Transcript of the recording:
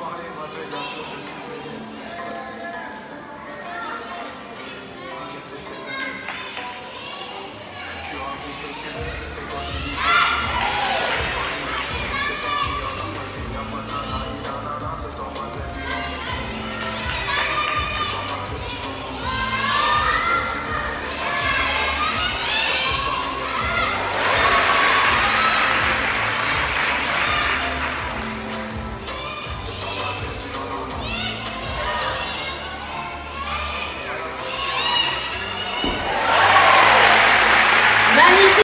parler, m'appelle un jour de souvenir. T'inquiète, c'est bon. Tu racontes que tu veux, c'est toi qui nous fais.